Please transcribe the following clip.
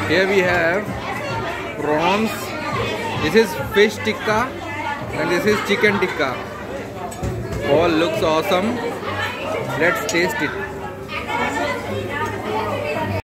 Here we have prawns. This is fish tikka and this is chicken tikka. All looks awesome. Let's taste it.